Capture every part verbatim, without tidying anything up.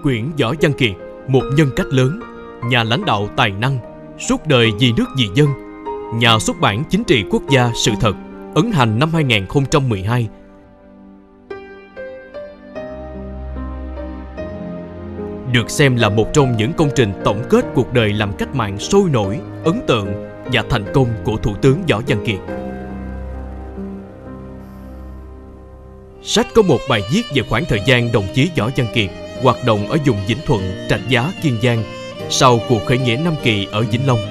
Quyển Võ Văn Kiệt, một nhân cách lớn, nhà lãnh đạo tài năng, suốt đời vì nước vì dân. Nhà xuất bản Chính trị Quốc gia Sự Thật, ấn hành năm hai nghìn không trăm mười hai. Được xem là một trong những công trình tổng kết cuộc đời làm cách mạng sôi nổi, ấn tượng và thành công của Thủ tướng Võ Văn Kiệt. Sách có một bài viết về khoảng thời gian đồng chí Võ Văn Kiệt hoạt động ở vùng Vĩnh Thuận, Rạch Giá, Kiên Giang sau cuộc khởi nghĩa Nam Kỳ ở Vĩnh Long.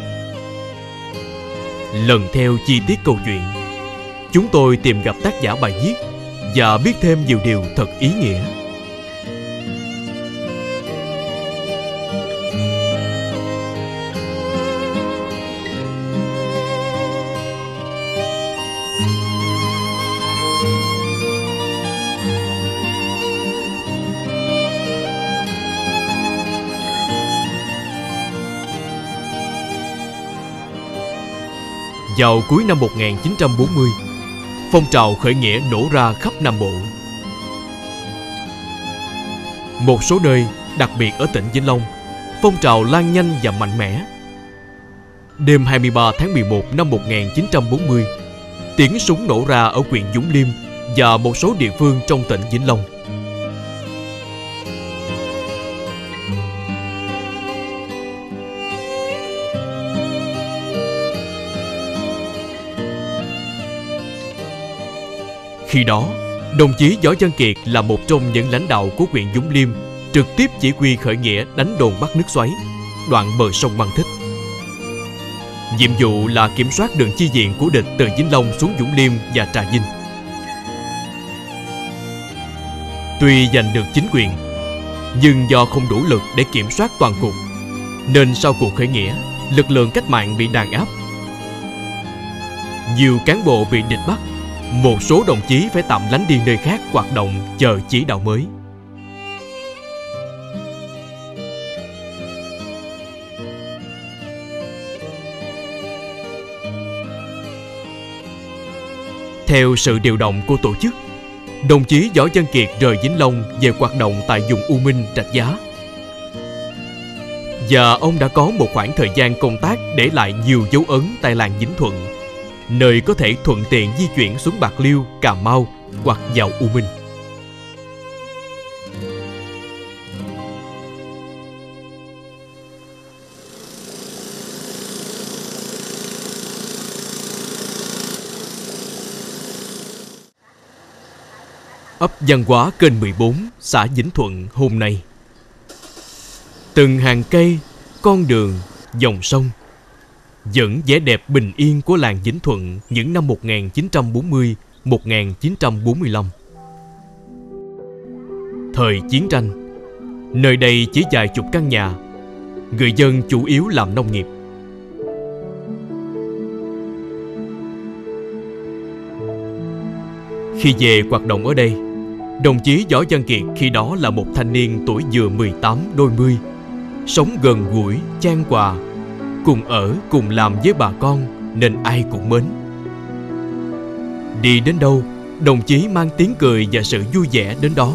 Lần theo chi tiết câu chuyện, chúng tôi tìm gặp tác giả bài viết và biết thêm nhiều điều thật ý nghĩa. Vào cuối năm một nghìn chín trăm bốn mươi, phong trào khởi nghĩa nổ ra khắp Nam Bộ. Một số nơi, đặc biệt ở tỉnh Vĩnh Long, phong trào lan nhanh và mạnh mẽ. Đêm hai mươi ba tháng mười một năm một nghìn chín trăm bốn mươi, tiếng súng nổ ra ở huyện Vũng Liêm và một số địa phương trong tỉnh Vĩnh Long. Khi đó, đồng chí Võ Văn Kiệt là một trong những lãnh đạo của huyện Vũng Liêm trực tiếp chỉ huy khởi nghĩa đánh đồn bắt nước Xoáy, đoạn bờ sông Măng Thích. Nhiệm vụ là kiểm soát đường chi viện của địch từ Vĩnh Long xuống Vũng Liêm và Trà Vinh. Tuy giành được chính quyền, nhưng do không đủ lực để kiểm soát toàn cục, nên sau cuộc khởi nghĩa, lực lượng cách mạng bị đàn áp. Nhiều cán bộ bị địch bắt, một số đồng chí phải tạm lánh đi nơi khác hoạt động chờ chỉ đạo mới. Theo sự điều động của tổ chức, đồng chí Võ Văn Kiệt rời Vĩnh Long về hoạt động tại vùng U Minh, Rạch Giá. Và ông đã có một khoảng thời gian công tác để lại nhiều dấu ấn tại làng Vĩnh Thuận, nơi có thể thuận tiện di chuyển xuống Bạc Liêu, Cà Mau hoặc vào U Minh. Ấp Văn Hóa kênh mười bốn, xã Vĩnh Thuận hôm nay. Từng hàng cây, con đường, dòng sông vẫn vẻ đẹp bình yên của làng Vĩnh Thuận những năm một nghìn chín trăm bốn mươi đến một nghìn chín trăm bốn mươi lăm. Thời chiến tranh, nơi đây chỉ vài chục căn nhà, người dân chủ yếu làm nông nghiệp. Khi về hoạt động ở đây, đồng chí Võ Văn Kiệt khi đó là một thanh niên tuổi vừa mười tám đôi mươi, sống gần gũi, chan hòa, cùng ở, cùng làm với bà con nên ai cũng mến. Đi đến đâu, đồng chí mang tiếng cười và sự vui vẻ đến đó.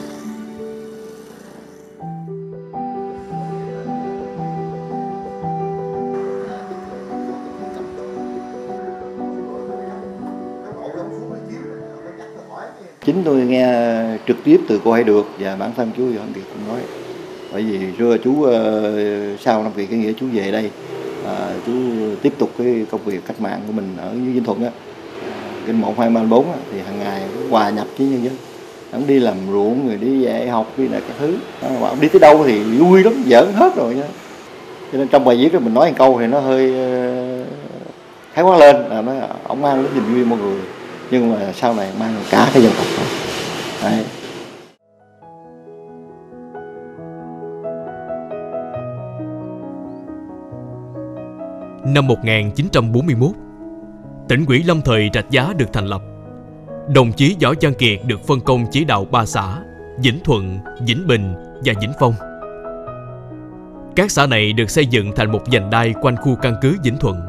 Chính tôi nghe trực tiếp từ cô Hay Được và bản thân chú Võ Văn Kiệt cũng nói. Bởi vì xưa chú uh, sau năm kỳ khởi nghĩa chú về đây, uh, chú tiếp tục cái công việc cách mạng của mình ở Vĩnh Thuận á, kênh một hai ba bốn thì hàng ngày hòa nhập với nhân dân. Ông đi làm ruộng, người đi dạy học, đi là các thứ. Mà ông đi tới đâu thì vui lắm, giỡn hết rồi nha. Cho nên trong bài viết đó mình nói một câu thì nó hơi uh, thái quá lên, là nó ông mang đến niềm vui mọi người, nhưng mà sau này mang cả cái dân tộc thôi. Đấy. Năm một nghìn chín trăm bốn mươi mốt, tỉnh ủy lâm thời Rạch Giá được thành lập. Đồng chí Võ Văn Kiệt được phân công chỉ đạo ba xã Vĩnh Thuận, Vĩnh Bình và Vĩnh Phong. Các xã này được xây dựng thành một vành đai quanh khu căn cứ Vĩnh Thuận.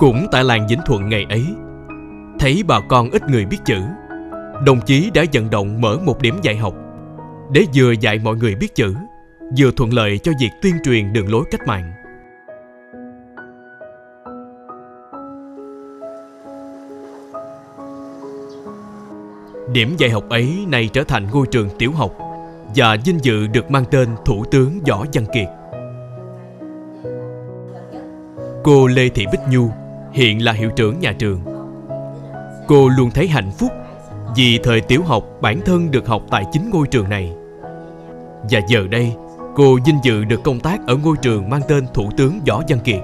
Cũng tại làng Vĩnh Thuận ngày ấy, thấy bà con ít người biết chữ, đồng chí đã vận động mở một điểm dạy học để vừa dạy mọi người biết chữ, vừa thuận lợi cho việc tuyên truyền đường lối cách mạng. Điểm dạy học ấy nay trở thành ngôi trường tiểu học và vinh dự được mang tên Thủ tướng Võ Văn Kiệt. Cô Lê Thị Bích Nhu hiện là hiệu trưởng nhà trường. Cô luôn thấy hạnh phúc vì thời tiểu học bản thân được học tại chính ngôi trường này. Và giờ đây, cô vinh dự được công tác ở ngôi trường mang tên Thủ tướng Võ Văn Kiệt.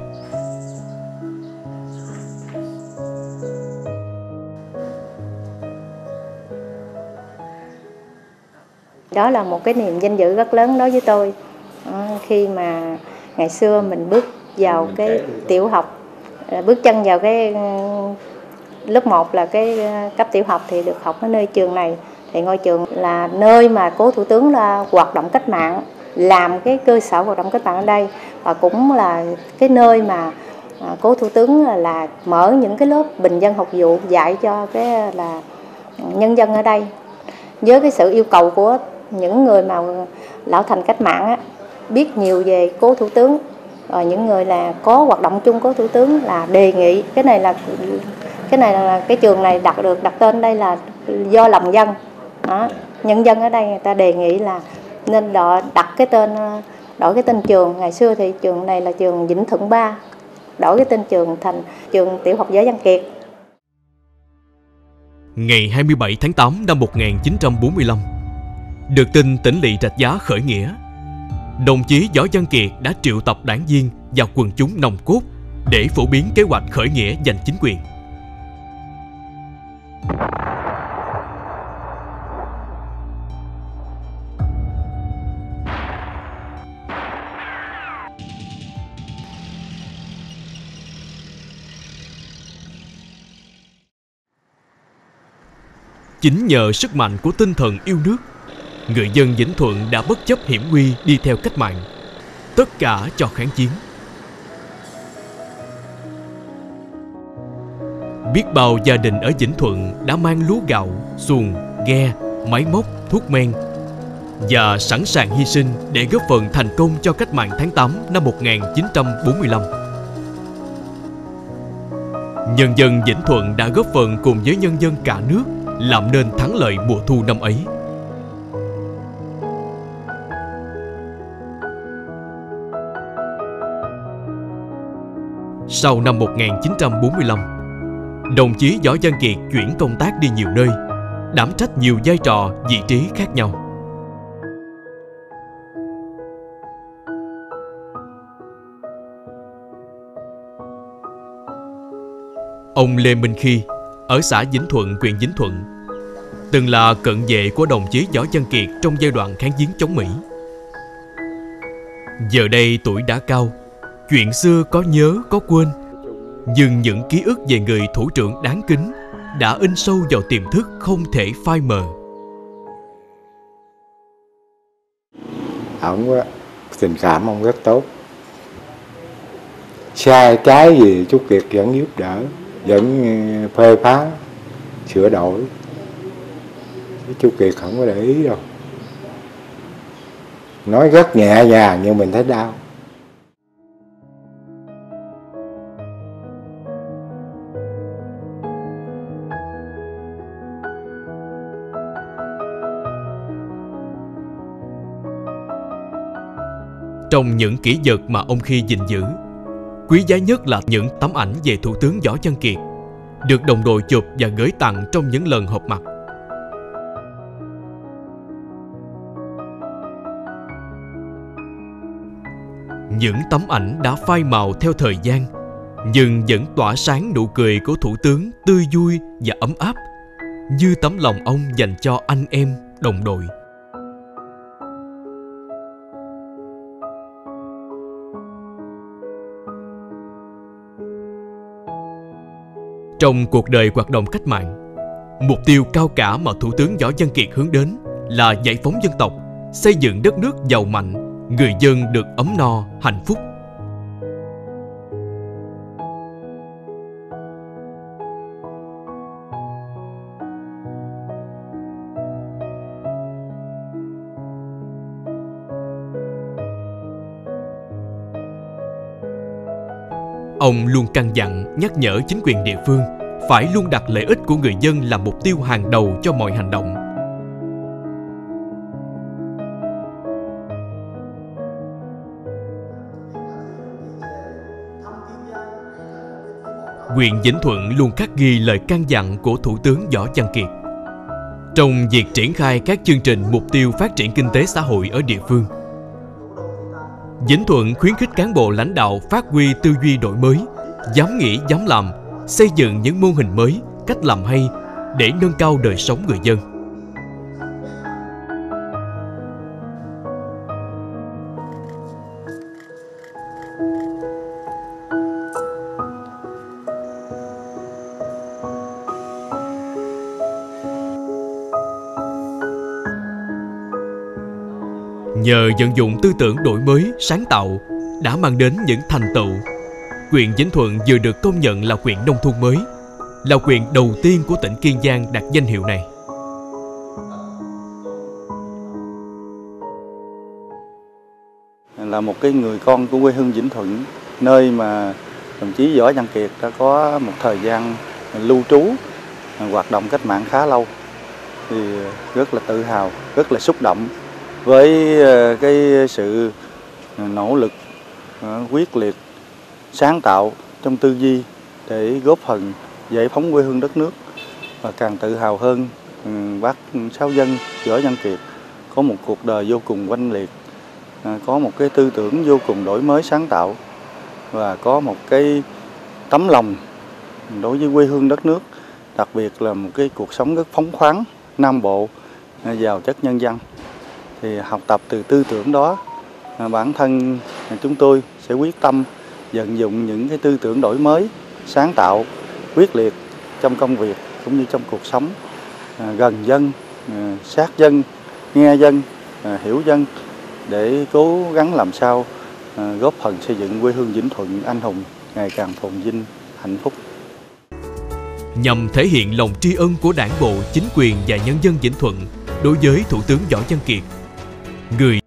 Đó là một cái niềm vinh dự rất lớn đối với tôi. À, khi mà ngày xưa mình bước vào cái tiểu học, bước chân vào cái lớp một là cái cấp tiểu học thì được học ở nơi trường này. Thì ngôi trường là nơi mà cố Thủ tướng là hoạt động cách mạng, làm cái cơ sở hoạt động cách mạng ở đây, và cũng là cái nơi mà cố Thủ tướng là, là mở những cái lớp bình dân học vụ dạy cho cái là nhân dân ở đây. Với cái sự yêu cầu của những người mà lão thành cách mạng á, biết nhiều về cố Thủ tướng, rồi những người là có hoạt động chung cố Thủ tướng là đề nghị cái này là cái này là cái trường này đặt được đặt tên đây là do lòng dân. Đó, nhân dân ở đây người ta đề nghị là nên đặt cái tên, đổi cái tên trường. Ngày xưa thì trường này là trường Vĩnh Thuận ba, đổi cái tên trường thành trường tiểu học Võ Văn Kiệt. Ngày hai mươi bảy tháng tám năm một nghìn chín trăm bốn mươi lăm, được tin tỉnh lỵ Rạch Giá khởi nghĩa, đồng chí Võ Văn Kiệt đã triệu tập đảng viên và quần chúng nòng cốt để phổ biến kế hoạch khởi nghĩa giành chính quyền. Chính nhờ sức mạnh của tinh thần yêu nước, người dân Vĩnh Thuận đã bất chấp hiểm nguy đi theo cách mạng, tất cả cho kháng chiến. Biết bao gia đình ở Vĩnh Thuận đã mang lúa gạo, xuồng, ghe, máy móc, thuốc men và sẵn sàng hy sinh để góp phần thành công cho cách mạng tháng tám năm một nghìn chín trăm bốn mươi lăm. Nhân dân Vĩnh Thuận đã góp phần cùng với nhân dân cả nước làm nên thắng lợi mùa thu năm ấy. Sau năm một nghìn chín trăm bốn mươi lăm, đồng chí Võ Văn Kiệt chuyển công tác đi nhiều nơi, đảm trách nhiều vai trò, vị trí khác nhau. Ông Lê Minh Khi ở xã Vĩnh Thuận, huyện Vĩnh Thuận, từng là cận vệ của đồng chí Võ Văn Kiệt trong giai đoạn kháng chiến chống Mỹ. Giờ đây tuổi đã cao, chuyện xưa có nhớ có quên, nhưng những ký ức về người thủ trưởng đáng kính đã in sâu vào tiềm thức không thể phai mờ. Ông tình cảm ông rất tốt, sai trái gì chú Kiệt vẫn giúp đỡ, vẫn phê phán, sửa đổi. Chú Kiệt không có để ý đâu, nói rất nhẹ nhàng nhưng mình thấy đau. Trong những kỷ vật mà ông Khi gìn giữ, quý giá nhất là những tấm ảnh về Thủ tướng Võ Văn Kiệt, được đồng đội chụp và gửi tặng trong những lần họp mặt. Những tấm ảnh đã phai màu theo thời gian, nhưng vẫn tỏa sáng nụ cười của Thủ tướng tươi vui và ấm áp, như tấm lòng ông dành cho anh em, đồng đội. Trong cuộc đời hoạt động cách mạng, mục tiêu cao cả mà Thủ tướng Võ Văn Kiệt hướng đến là giải phóng dân tộc, xây dựng đất nước giàu mạnh, người dân được ấm no, hạnh phúc. Ông luôn căn dặn nhắc nhở chính quyền địa phương phải luôn đặt lợi ích của người dân làm mục tiêu hàng đầu cho mọi hành động. Huyện Vĩnh Thuận luôn khắc ghi lời căn dặn của Thủ tướng Võ Văn Kiệt trong việc triển khai các chương trình mục tiêu phát triển kinh tế xã hội ở địa phương. Vĩnh Thuận khuyến khích cán bộ lãnh đạo phát huy tư duy đổi mới, dám nghĩ dám làm, xây dựng những mô hình mới, cách làm hay để nâng cao đời sống người dân. Nhờ vận dụng tư tưởng đổi mới, sáng tạo đã mang đến những thành tựu, huyện Vĩnh Thuận vừa được công nhận là huyện nông thôn mới, là huyện đầu tiên của tỉnh Kiên Giang đạt danh hiệu này. Là một cái người con của quê hương Vĩnh Thuận, nơi mà đồng chí Võ Văn Kiệt đã có một thời gian lưu trú, hoạt động cách mạng khá lâu, thì rất là tự hào, rất là xúc động với cái sự nỗ lực quyết liệt, sáng tạo trong tư duy để góp phần giải phóng quê hương đất nước. Và càng tự hào hơn, bác Sáu Dân Võ Văn Kiệt có một cuộc đời vô cùng oanh liệt, có một cái tư tưởng vô cùng đổi mới sáng tạo và có một cái tấm lòng đối với quê hương đất nước, đặc biệt là một cái cuộc sống rất phóng khoáng, Nam Bộ, giàu chất nhân văn. Thì học tập từ tư tưởng đó, bản thân chúng tôi sẽ quyết tâm vận dụng những cái tư tưởng đổi mới, sáng tạo, quyết liệt trong công việc cũng như trong cuộc sống, gần dân, sát dân, nghe dân, hiểu dân, để cố gắng làm sao góp phần xây dựng quê hương Vĩnh Thuận anh hùng ngày càng phồn vinh, hạnh phúc. Nhằm thể hiện lòng tri ân của Đảng bộ, chính quyền và nhân dân Vĩnh Thuận đối với Thủ tướng Võ Văn Kiệt, người